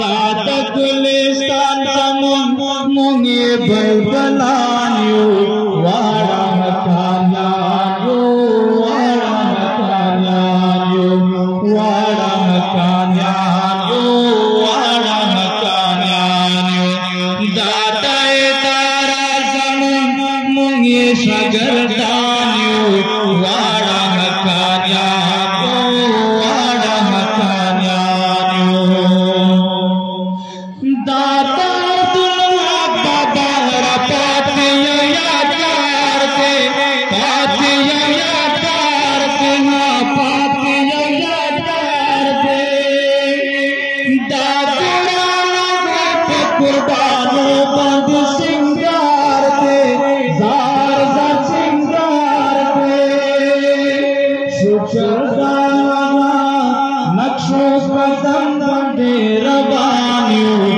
दात गुलिस्तान मुंगे बलबलानियो वाड़ा कान्यायो वाड़ा कान्यायो वाड़ा कान्यायो वाड़ा कान्यायो दाताए तारा जमन मुंगे शगरदानियो वाड़ा कान्यायो वाड़ा कान्यायो दाता कुर्बानों बंद सिंगार दे जार जा सिंगार दे शुक्रदाना नक्शों कदम बंदे रवानियों